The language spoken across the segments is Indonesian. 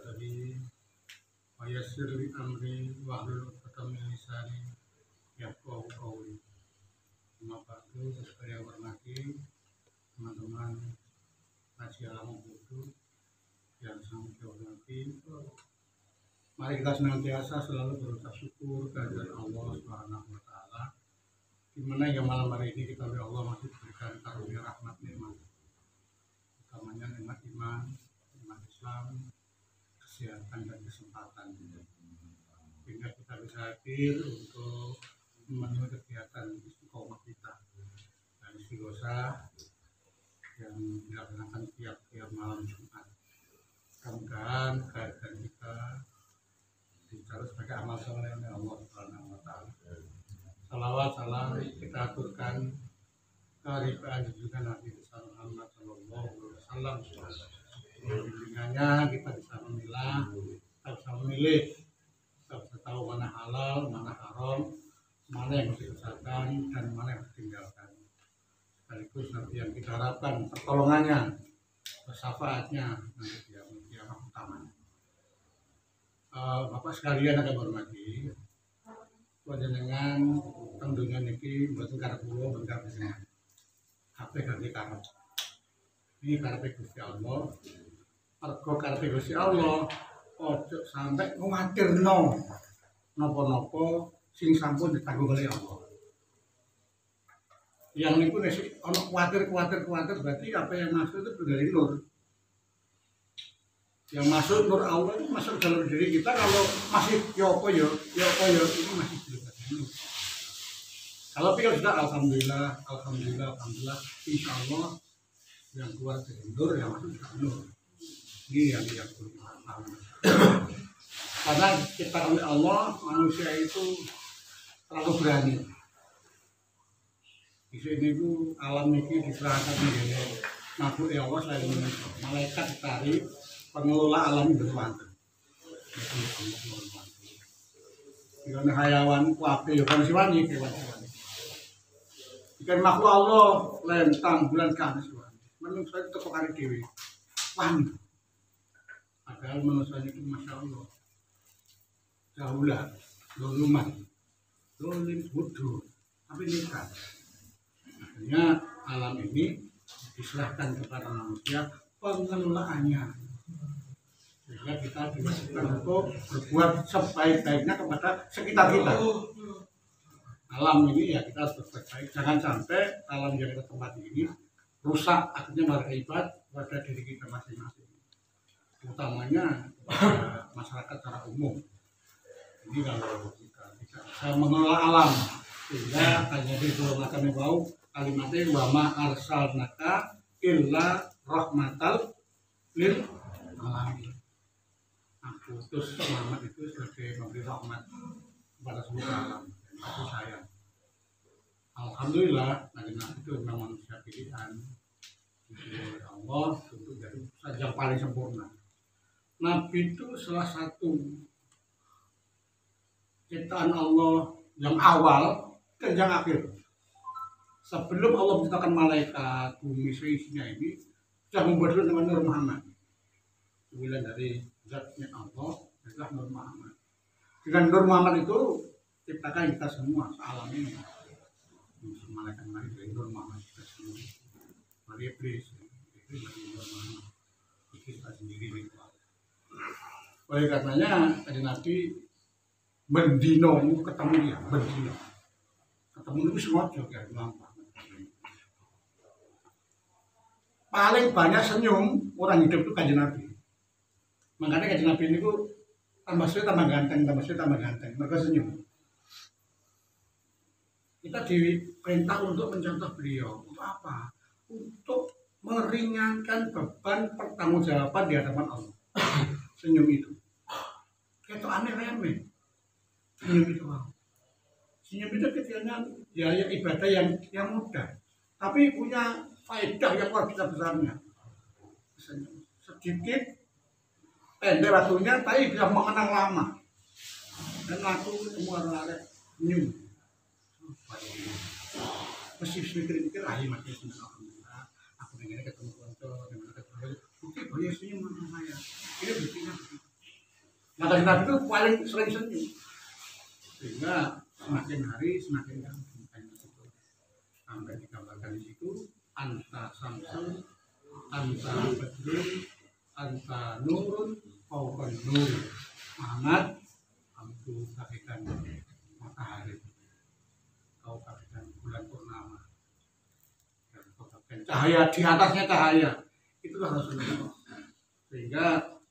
sadri wa yassir li amri wahlul 'uqdatam min lisani yafqahu qawli. Amma ba'du, sekalian hormati teman-teman ngaji alam budu yang sangat dihormati. Mari kita senantiasa selalu berucap syukur kehadirat Allah Subhanahu wa taala. Di mana yang malam hari ini kita oleh Allah masih diberikan karunia rahmat nikmat. Utamanya nikmat iman, nikmat Islam, kesehatan dan kesempatan. Sehingga kita bisa hadir untuk memenuhi kegiatan istiqomah kita dan istighosa yang dilaksanakan tiap malam Jumat. Mudah-mudahan kehadiran kita dicatat sebagai amal soleh oleh Allah Subhanahu wa taala. Salawat salam kita aturkan kehadiran juga Nabi Muhammad sallallahu alaihi wasallam. Bimbingannya kita bisa memilah, kita bisa memilih, kita bisa tahu mana halal, mana haram, mana yang harus dikerjakan dan mana yang harus ditinggalkan. Sekaligus nanti yang kita harapkan pertolongannya, syafaatnya nanti dia utamanya. Bapak sekalian akan hormati, panjenengan tentunya niki mboten karep kula mboten karep jenengan. Kabeh ganti karep. Ini karepe Gusti Allah. Mergo karepe Gusti Allah, ojo sampai nguwatirno napa-napa sing sampun ditanggung oleh Allah. Yang niku nek ana kuwatir berarti apa yang masuk itu dari nur. Yang masuk nur Allah itu masuk dalam diri kita. Kalau masih ya apa ini masih belum ada nur. Kalau pikir sudah alhamdulillah, insya Allah yang keluar dari nur yang masuk juga nur. Ini yang karena kita oleh Allah, manusia itu terlalu berani. Di sini itu alam ini diserahkan menjadi makhluk Allah selain malaikat ditarik. Pengelola alam itu mantan. Dengan hayawan kuape bukan siwani kewan-kewan. Ikan makhluk Allah lentang bulan kamis siwani. Manusia itu kekari dewi. Wani. Padahal manusia itu masya Allah. Jauhlah, doluman, dolim bodoh, tapi nikah. Akhirnya alam ini diserahkan kepada manusia pengelolaannya. Sehingga kita diwajibkan untuk berbuat sebaik-baiknya kepada sekitar kita. Alam ini ya kita harus berbuat baik. Jangan sampai alam yang kita tempati ini rusak, akhirnya berakibat pada diri kita masing-masing. Utamanya masyarakat secara umum. Jadi kalau kita tidak bisa mengelola alam, sehingga hanya diturunkan bau kalimatnya wa ma arsalnaka illa rahmatal lil alamin. Aku utus Muhammad itu sebagai memberi rahmat kepada seluruh alam dan kasih sayang. Alhamdulillah, Nabi itu memang manusia pilihan oleh Allah untuk jadi utusan yang paling sempurna. Nabi itu salah satu ciptaan Allah yang awal dan yang akhir. Sebelum Allah menciptakan malaikat, bumi seisinya ini sudah membuat dengan Nur Muhammad. Sembilan dari zatnya Allah adalah Nur Muhammad. Dengan Nur Muhammad itu ciptakan kita semua sealam ini. Malaikat dari Nur Muhammad kita semua. Dari iblis itu dari Nur Muhammad. Kita sendiri itu. Oleh karenanya tadi Nabi mendino ketemu dia, mendino. Ketemu itu semua juga gampang. Paling banyak senyum orang hidup itu kanjeng Nabi. Makanya kanjeng Nabi ini ku tambah suwe tambah ganteng, mereka senyum. Kita diperintah untuk mencontoh beliau. Untuk apa? Untuk meringankan beban pertanggungjawaban di hadapan Allah. Senyum itu. Itu aneh remeh. Senyum itu. Senyum itu kecilnya ya ibadah yang mudah. Tapi punya faedah yang luar biasa besarnya. Sedikit pendek waktunya, tapi bisa mengenang lama. Dan aku semua orang senyum. Mesti mikir-mikir, masih alhamdulillah. Aku ingin ketemu konco, dengan ketemu. Bukti bahwa senyum sama saya. Ini buktinya. Nah, kanjeng Nabi itu paling sering senyum, sehingga semakin hari semakin gampang sampai digambarkan di situ anta samsun, anta badrun, anta nurun, fauqan nur. Muhammad, kamu bagikan matahari, kau bagikan bulan purnama, dan kau bagikan cahaya di atasnya cahaya. Itulah Rasulullah. Sehingga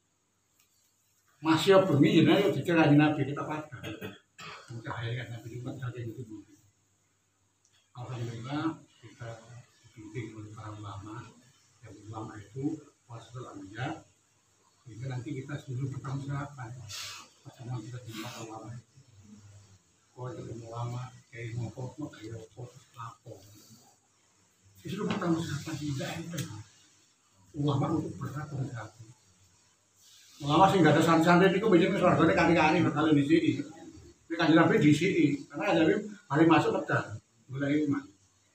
masih bumi ya, yuk dicerahin Nabi kita pada cahaya kan Nabi Muhammad saja itu. Alhamdulillah kita dibimbing oleh para ulama, yang ulama itu wasul anbiya, sehingga nanti kita seluruh bertanggungjawab sama kita jumlah ulama itu. Kalau itu ulama kayak ngopok kayak ngopok lapor, seluruh bertanggungjawab tidak enteng. Ulama untuk bertanggung jawab. Ulama sih nggak ada santri itu biasanya surganya kali-kali bakal di sini. Ini kanjeng Nabi di sini, karena kanjeng Nabi hari masuk pedang. Mulai iman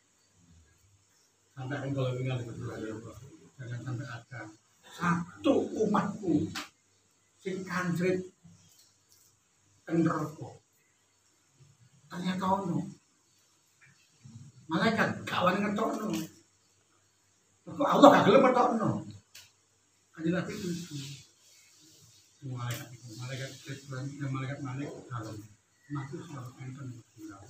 sampai kalau tinggal di berdua, jangan sampai ada satu umatku sing kancrit neraka. Ternyata ono malaikat gak wani ngetokno, kok Allah gak gelem ngetokno. Kanjeng Nabi itu malaikat malaikat dalam mati selalu enten berguna.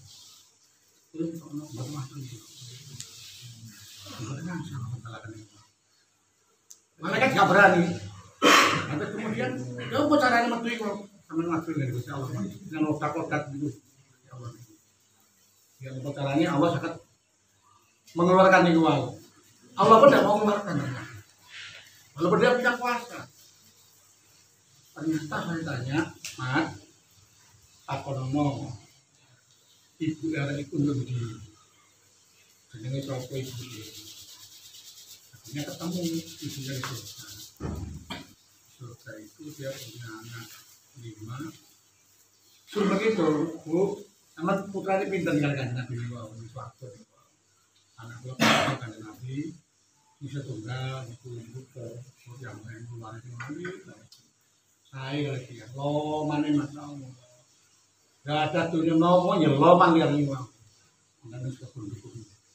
Malaikat gak berani. Tapi kemudian, ya apa caranya metu itu? Sama metu dari Gusti Allah. Dengan otak-otak gitu. Ya Allah. Ya apa caranya Allah sangat mengeluarkan itu Allah. Allah pun tidak mau mengeluarkan. Walaupun dia punya kuasa. Ternyata saya tanya, Mat, apa ngomong? Ibu era itu lebih dengan sopo ibu akhirnya ketemu ibunya di surga. Surga itu dia punya anak 5. Surga itu bu, anak putra ini pintar kan Nabi di suatu anak dua kan Nabi bisa tunggal ibu yang lain keluar itu Nabi saya lagi ya lo mana masalah. Gak ada tuh yang ngomong ya lo manggil ini bang. Nanti sebelum itu.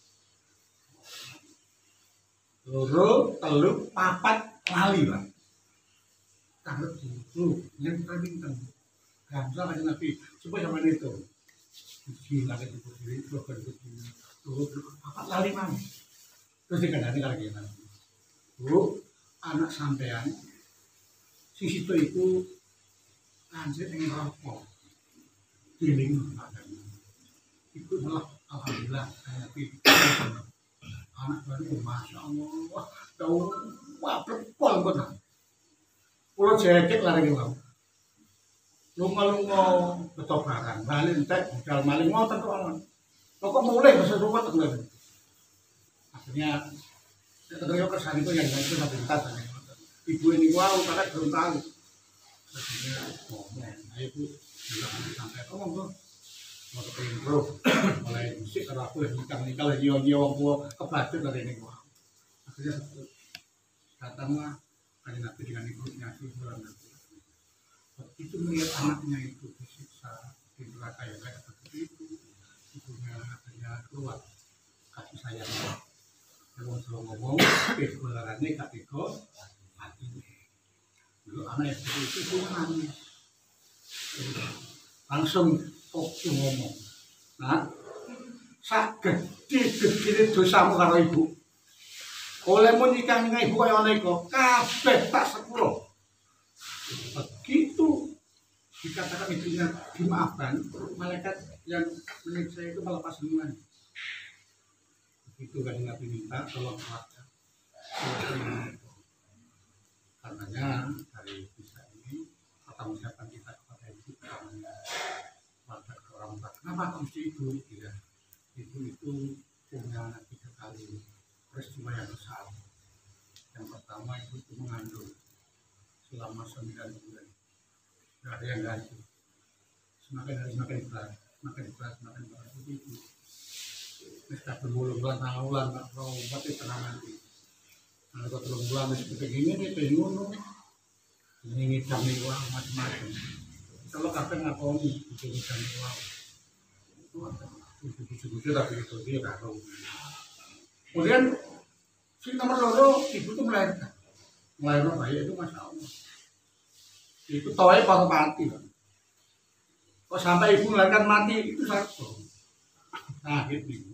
Loro, telu, papat, lali bang. Tanggal 10, yang terbintang. Gamsa kan Nabi, supaya sama itu. Gila ke tubuh diri, keluar ke tubuh. Loro, papat, lali bang. Terus dikandani lagi Nabi. Bu, anak sampean, si situ itu lanjut dengan rokok. Feeling itu malah alhamdulillah Nabi anak baru masya Allah tahu wah berpol benar pulau jekek lari gitu lunga betul barang balik entek budal maling mau tentu aman kok mulai bahasa rumah tuh akhirnya ketika kesan itu yang itu sampai kita ibu ini wow karena belum tahu akhirnya ngomong ibu sampai ngomong tuh mau kepengen bro mulai musik kalau aku nikah lagi nyiong gua kebacut dari ini gua akhirnya datanglah kanjeng Nabi dengan ibunya bulan itu melihat anaknya itu disiksa di neraka yang kayak seperti itu ibunya akhirnya keluar kasih sayang yang ngomong kebenarannya ketika hati dulu anak yang seperti itu nangis langsung fokus ngomong. Nah, saged dosamu karo ibu. Olehmu nikah dengan ibu kaya ngene iku, kabeh tak sepuro. Begitu dikatakan ibunya dimaafkan, malaikat yang menyiksa itu melepas semuanya. Begitu kan Nabi minta tolong keluarga. Karenanya dari kisah ini pertanggungjawaban kita kepada ibu kepada orang tua. Kenapa mesti ibu? Ya, ibu itu punya 3 kali peristiwa yang besar. Yang pertama ibu itu mengandung selama 9 bulan. Tidak ada yang ganti. Semakin hari semakin berat itu. Sudah berbulan-bulan tahun tak tahu berarti tenang nanti. Kalau 3 bulan seperti ini dia pengen ini ngidam nih wah macam-macam. Kalau kabeh ngakoni itu ngidam nih wah. Itu tapi itu dia karo. Kemudian si nomor loro ibu tuh melahirkan bayi itu masya Allah. Itu toy baru mati kan. Kok sampai ibu melahirkan mati itu satu. Nah gitu.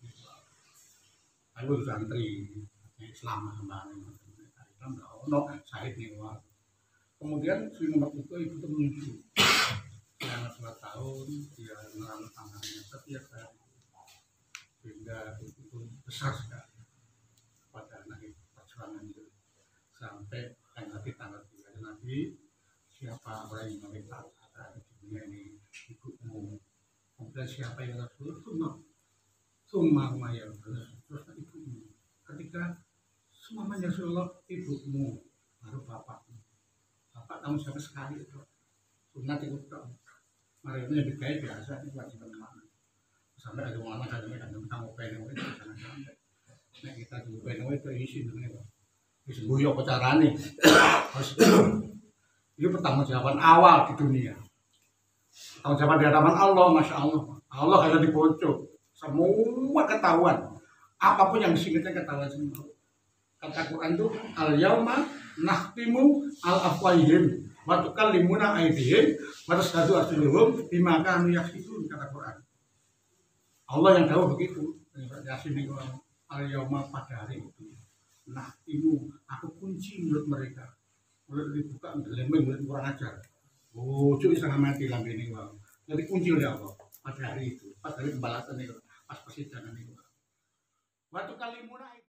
Aku santri Islam sama Islam no syahid nih wah. Kemudian si nomor itu ibu tuh menyusui. Selama 2 tahun dia merawat tangannya setiap hari sehingga itu besar sekali pada anak perjuangan itu sampai nanti tanggal 3 Nabi siapa orang yang meminta di dunia ini ibumu kemudian siapa yang Rasul summa ya terus ibumu ketika semuanya Rasulullah ibumu baru bapak tahu siapa sekali itu sunat itu mari ini lebih baik biasa itu wajiban mana sampai ada orang kadang-kadang tentang opini itu sampai nah kita juga opini itu isi dulu isi buyok carane harus itu pertanggungjawaban awal di dunia pertanggungjawaban di hadapan Allah masya Allah Allah hanya dibocor semua ketahuan apapun yang disingkatkan ketahuan semua kata Quran itu al yauma nahtimu al afwahihim wa tukallimuna aydihim wa tashhadu arjuluhum bima kanu yaksibun kata Quran. Allah yang tahu begitu. Yasin itu al yauma pada hari itu. Nahtimu aku kunci mulut mereka. Mulut dibuka ngelembeng mulut kurang ajar. Cuy setengah mati lambe ini bang. Jadi kunci oleh Allah pada hari itu. Pada hari pembalasan itu pas persidangan itu. Wa tukallimuna